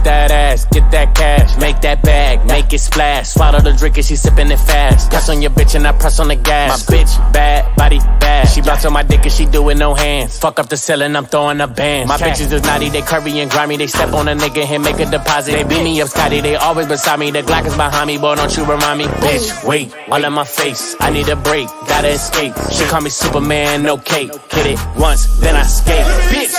Pop that ass, get that cash, make that bag, make it splash. Swallow the drink and she sippin' it fast. Press on your bitch and I press on the gas. My bitch bad, body bad. She bounce on my dick and she do it no hands. Fuck up the ceiling, I'm throwing up bands. My bitches is naughty, they curvy and grimy. They step on a nigga and make a deposit. They beat me up, Scotty, they always beside me. The Glock is behind me, boy, don't you remind me. Bitch, wait, all in my face. I need a break, gotta escape. She call me Superman, no cape. Hit it once, then I skate. Bitch.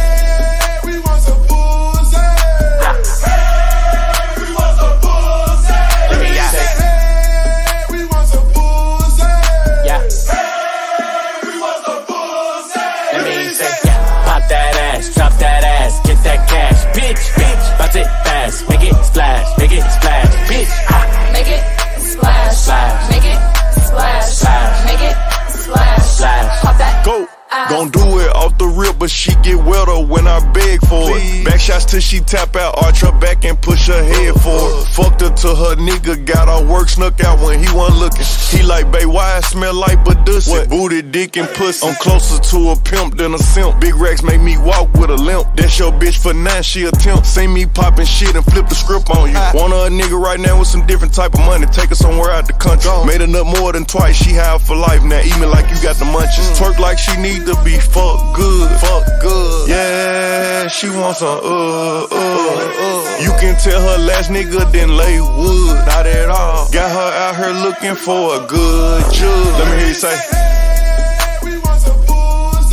Drop that ass, get that cash, bitch, bounce it fast, make it splash, bitch, make it splash, make it splash, make it splash, pop that. Go. Gon' do it off the rip, but she get wetter when I beg for it. Back shots till she tap out, arch her back and push her head forward. Fucked her till her nigga got her work snuck out when he wasn't looking. He like, babe, why I smell like Badussy? Booty, dick, and pussy. I'm closer to a pimp than a simp. Big racks make me walk with a limp. That's your bitch for now, she a temp. See me poppin' shit and flip the script on you. Want her a nigga right now with some different type of money. Take her somewhere out the country. Made enough more than twice, she high for life. Now eat me like you got the munchies. Twerk like she need to be fuck good. Yeah, she wants some You can tell her last nigga didn't lay wood. Not at all. Got her out here looking for a good judge. Let me hear you say. We want some booze.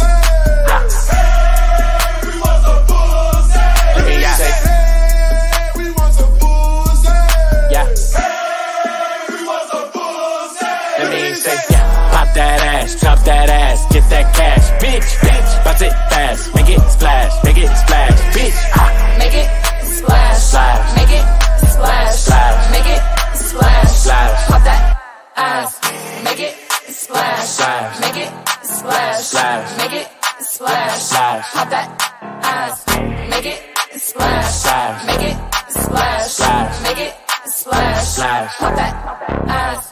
We want some booze. Let me hear you say. We want some booze. Yeah. We want some booze. Let me hear you say. Yeah. Pop that ass, drop that ass, get that cash, bitch, bounce it fast, make it splash, bitch, make it splash, make it splash, make it splash, pop that ass, make it splash, make it splash, make it splash, pop that ass, make it splash, make it splash, make it splash, pop that ass.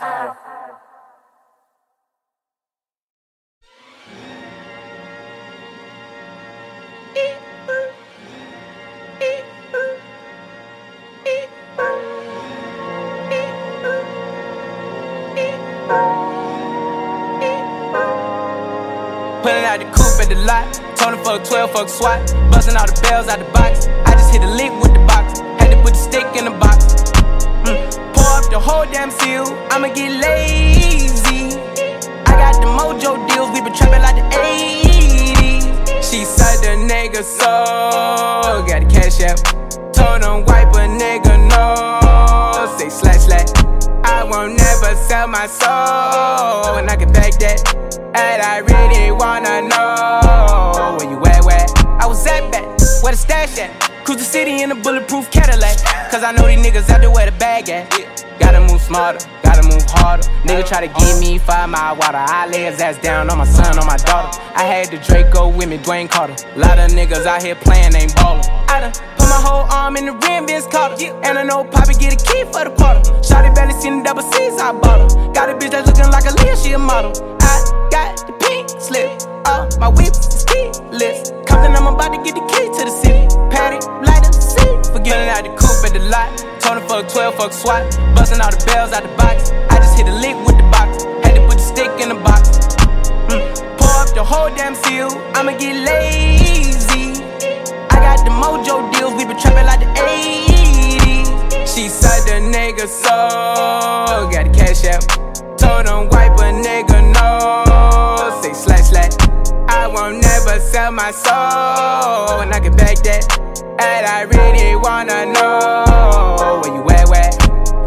Pulling out the coupe at the lot, Tony fuck 12, fuck SWAT, busting all the bells out the box. I just hit a lick with the box, had to put the stick in the box. Pour up the whole damn seal, I'ma get lazy. I got the mojo deals, we been trapping like the 80s. She said the nigga so, got the cash out. Told him wipe a nigga no, say slash. I won't never sell my soul, and I can back that. And I really wanna know where you at, where? I was at back, where the stash at? Cruise the city in a bulletproof Cadillac. Cause I know these niggas out there where the bag at. Gotta move smarter, gotta move harder. Nigga try to give me 5 mile water. I lay his ass down on my son, on my daughter. I had the Draco with me, Dwayne Carter. Lot of niggas out here playing, ain't ballin'. I done put my whole arm in the rim, Vince Carter. And I know Poppy get a key for the party. Shawty barely seen the double C's, I bought her. Got a bitch that's looking like a Leah, she a model. I got the pink slip, my whips is keyless. Compton, I'm about to get the key to the city. Patty, light up the city. Forgetting out the coupe at the lot. Tony fuck 12, fuck SWAT, busting all the bells out the box. I just hit a lick with the box, had to put the stick in the box. Pour up the whole damn seal, I'ma get lazy. I got the mojo deals, we been trapping like the 80s. She said the nigga so, got the cash out. Told him wipe a nigga no, say slash. I won't never sell my soul, and I can back that. And I really wanna know where you at, where?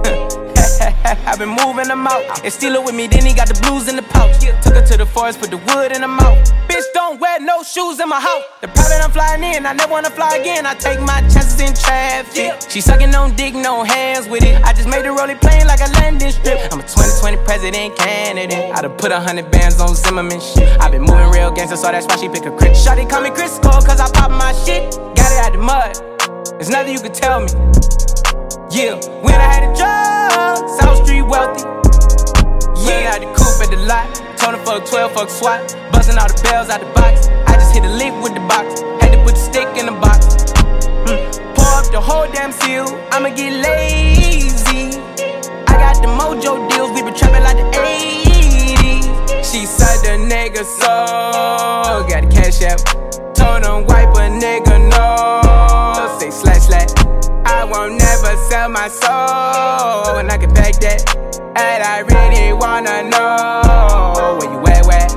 I've been moving them out, and steal it with me, then he got the blues in the pouch. Took her to the forest, put the wood in her mouth. Bitch, don't wear no shoes in my house. The private I'm flying in, I never wanna fly again. I take my chances in traffic. She sucking on dick, no hands with it. I just made her roll it plain like a landing strip. I'm a 2020 president candidate. I done put 100 bands on Zimmerman shit. I been moving real gangster, so that's why she pick a crit. Shawty call me Chris Cole, cause I pop my shit. Got it out the mud, there's nothing you can tell me. Yeah, when I had a job, South Street wealthy. Yeah, I had the coupe at the lot. Tony fuck 12, fuck SWAT, busting all the bells out the box. I just hit a lick with the box, had to put the stick in the box. Pour up the whole damn seal, I'ma get lazy. I got the mojo deals, we been trapping like the 80s. She said the nigga so, got the cash out. Told him wipe a nigga no, say slash slash. I won't never sell my soul, and I can back that. And I really wanna know where you at, where?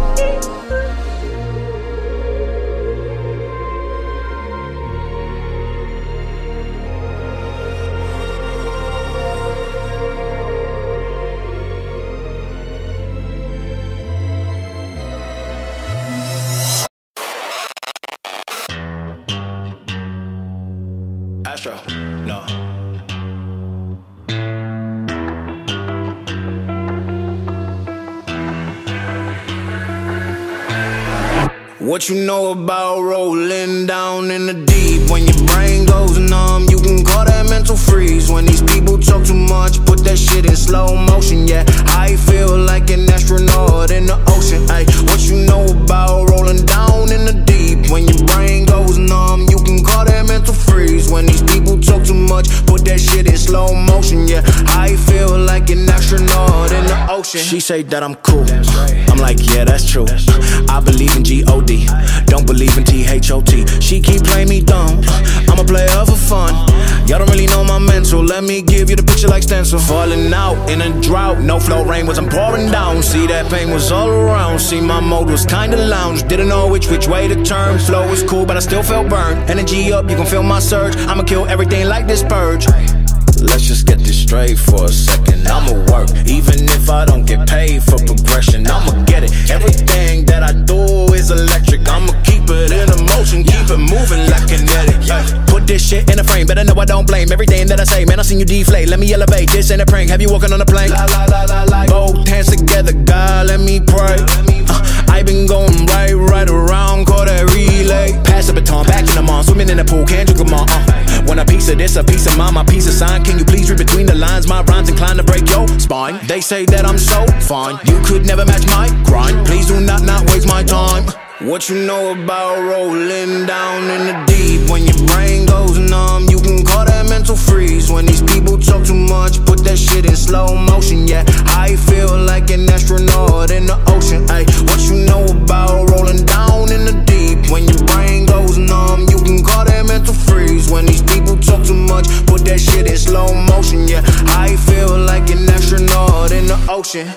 Astro, no. What you know about rolling down in the deep? When your brain goes numb, you can call that mental freeze. When these people talk too much, put that shit in slow motion. Yeah, I feel like an astronaut in the ocean. Ay, what you know about rolling down in the deep? When your brain goes numb, you can call that mental freeze. When these people talk too much, put that shit in slow motion. Yeah, I feel like an astronaut in the ocean. She say that I'm cool, I'm like, yeah, that's true. I believe in G-O-D, don't believe in T-H-O-T. She keep playing me dumb, I'm a player for fun. Y'all don't really know my mental, let me give you the picture like stencil. Falling out in a drought, no flow, rain wasn't pouring down. See, that pain was all around, see, my mode was kinda lounge. Didn't know which way to turn, flow was cool but I still felt burned. Energy up, you can feel my surge, I'ma kill everything like this purge. Let's just get this straight for a second. I'ma work, even if I don't get paid for progression. I'ma get it, everything that I do is electric. I'ma keep it in motion, keep it moving like kinetic. Put this shit in a frame, better know I don't blame everything that I say. Man, I seen you deflate, let me elevate. This ain't a prank, have you walking on a plane? Both hands together, God, let me pray. I been going right around, call that relay. Pass the baton, back in the mall, swimming in the pool, can't drink them all. Want a piece of this, a piece of mine, my piece of sign. Can you please read between the lines? My rhymes inclined to break your spine. They say that I'm so fine, you could never match my grind. Please do not waste my time. What you know about rolling down in the deep? When your brain goes numb, you can call that mental freeze. When these people talk too much, put that shit in slow motion. Yeah, I feel like an astronaut in the ocean. Ay, what you know about rolling down in the deep? When your brain goes numb, you can call that mental freeze. When these people talk too much, put that shit in slow motion. Yeah, I feel like an astronaut in the ocean.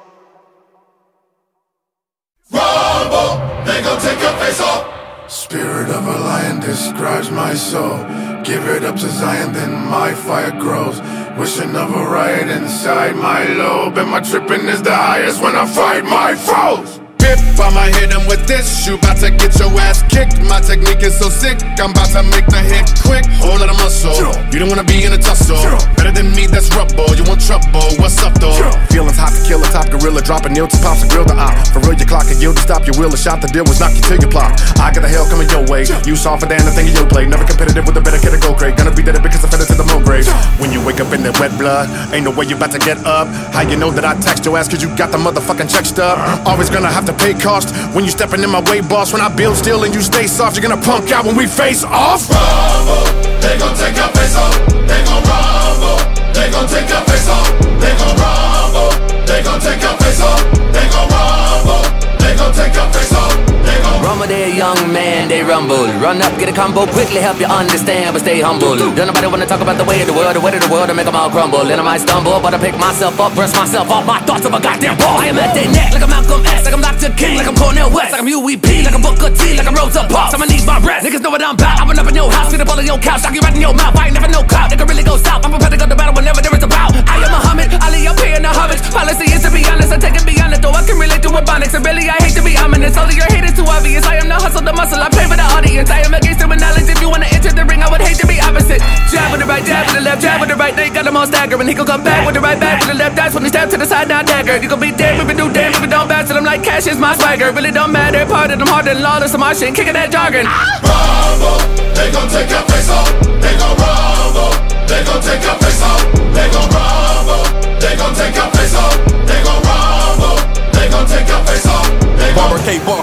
Rumble, they gon' take your face off. Spirit of a lion describes my soul. Give it up to Zion, then my fire grows. Wishing of a riot inside my lobe. And my tripping is the highest when I fight my foes. Pip, I'ma hit him with this. You bout to get your ass kicked. My technique is so sick, I'm about to make the hit quick. Whole lot of muscle, you don't wanna be in a tussle. Better than me, that's rubble, you want trouble, what's up though? Feelings hot to kill a top gorilla, drop a nail to pops a grill to op. For real, your clock and yield to stop your wheel. A shot, the deal was knock you till you plop. I got the hell coming your way, you soft for damn the thing in your play. Never competitive with a better kid to go great. Gonna be dead because I fed it to the moon grave. When you wake up in that wet blood, ain't no way you about to get up. How you know that I text your ass cause you got the motherfucking check stub? Always gonna have to pay cost when you stepping in my way, boss. When I build still and you stay soft, you're gonna punk out when we face off. Rumble, they gon' take your face off. They gon' rumble, they gon' take your face off. They gon' rumble, they gon' take your face off. They gon' rumble, they gon' take your face off. Rumble, they a young man, they rumble. Run up, get a combo, quickly help you understand, but stay humble. Don't nobody wanna talk about the way of the world, to make them all crumble. And I might stumble, but I pick myself up, brush myself off my thoughts of a goddamn ball. I am at their neck, like I'm Malcolm X, like I'm Dr. King, like I'm Cornel West, like I'm UEP, like I'm Booker T, like I'm Rosa Parks. I'ma need my rest, niggas know what I'm about. I run up in your house, get up all in your couch, knock you right in your mouth. I ain't never no clout, nigga really go south. I'm prepared to go to battle whenever there is a bout. I am Muhammad, Ali up here in the hobbits. Policy is to be honest, I take it beyond it, though I can relate to Ebonics. And really I hate to be ominous, all of your hate is too obvious. I am the hustle, the muscle, I pay for the audience. I am against it with knowledge, if you wanna enter the ring, I would hate to be opposite. Jab with the right, jab with the left, jab with the right. They got them all staggering, he gon' come back with the right back with the left. That's when he stab to the side, now dagger. You gon' be dead, we do damn, if we don't bounce it. I'm like cash is my swagger, really don't matter. Part of them harder than lawless, so my shit kicking that jargon. Rumble, they gon' take your face off. They gon' rumble, they gon' take your face off. They gon' rumble, they gon' take your face off. They gon' rumble, they gon' take your face off. Bomber K-Buff, I'm giving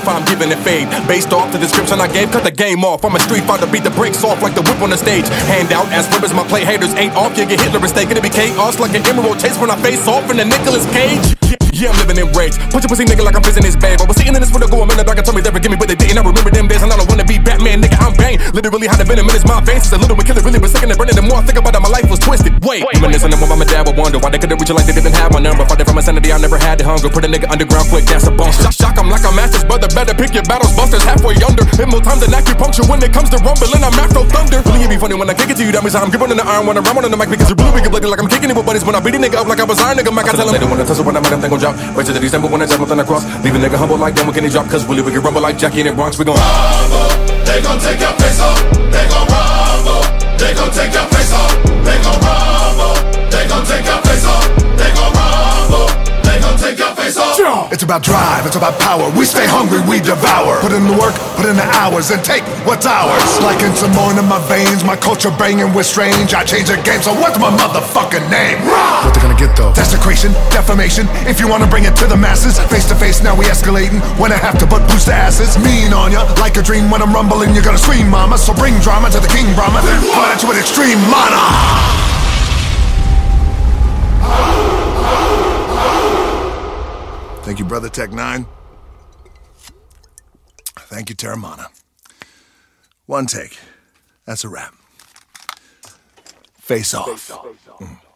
and it fade. Based off the description I gave, cut the game off. I'm a street fighter, beat the brakes off like the whip on the stage. Hand out as ribbons, my play haters ain't off. You get Hitler mistaken to be chaos like an emerald chase when I face off in the Nicolas Cage. Yeah, I'm living in rage. Put your pussy nigga like I'm prison his babe. I was sitting in this for the go a minute, I can tell me they forgive me, but they didn't. I remember them days and I don't wanna be Batman, nigga, I'm Bane. Literally had a venom in his mind veins. Since a little one killer really was sick and burning. The more I think about it, my life was twisted. Wait, reminiscing of what my dad would wonder why they couldn't reach it like they didn't have my number. Fighting from insanity, I never had the hunger. Put a nigga underground quick, that's a bunker. Shock him like a master's brother, better pick your battles, busters halfway under. Hit more time than acupuncture when it comes to rumbling, I'm Afro Thunder. Really, it be funny when I kick it to you, that means I'm gripping on the iron when I'm on the mic because you're blue, we get bloody like I'm kicking it with buddies. When I beat a nigga up like I was iron, nigga, Mike, I tell him they don't wanna tussle when I'm at them, they gon' drop. Right to the December when I jump nothing across. Leave a nigga humble like them, when can he drop? Cause really we can rumble like Jackie in the Bronx, we gon' rumble, they gon' take your face off. They gon' rumble, they gon' take your face off. They gon' rumble, they gon' take your face off. They gon' rumble, they gon' take your face off. It's about drive, it's about power. We stay hungry, we devour. Put in the work, put in the hours, and take what's ours. Like in some more in my veins, my culture banging with strange. I change the game, so what's my motherfucking name? What they gonna get though? Desecration, defamation. If you wanna bring it to the masses, face to face, now we escalating. When I have to but boost the asses, mean on ya like a dream. When I'm rumbling, you're gonna scream, mama. So bring drama to the King Brahma. Fight at you with extreme mana. Thank you, Brother Tech 9. Thank you, Terramana. One take. That's a wrap. Face off.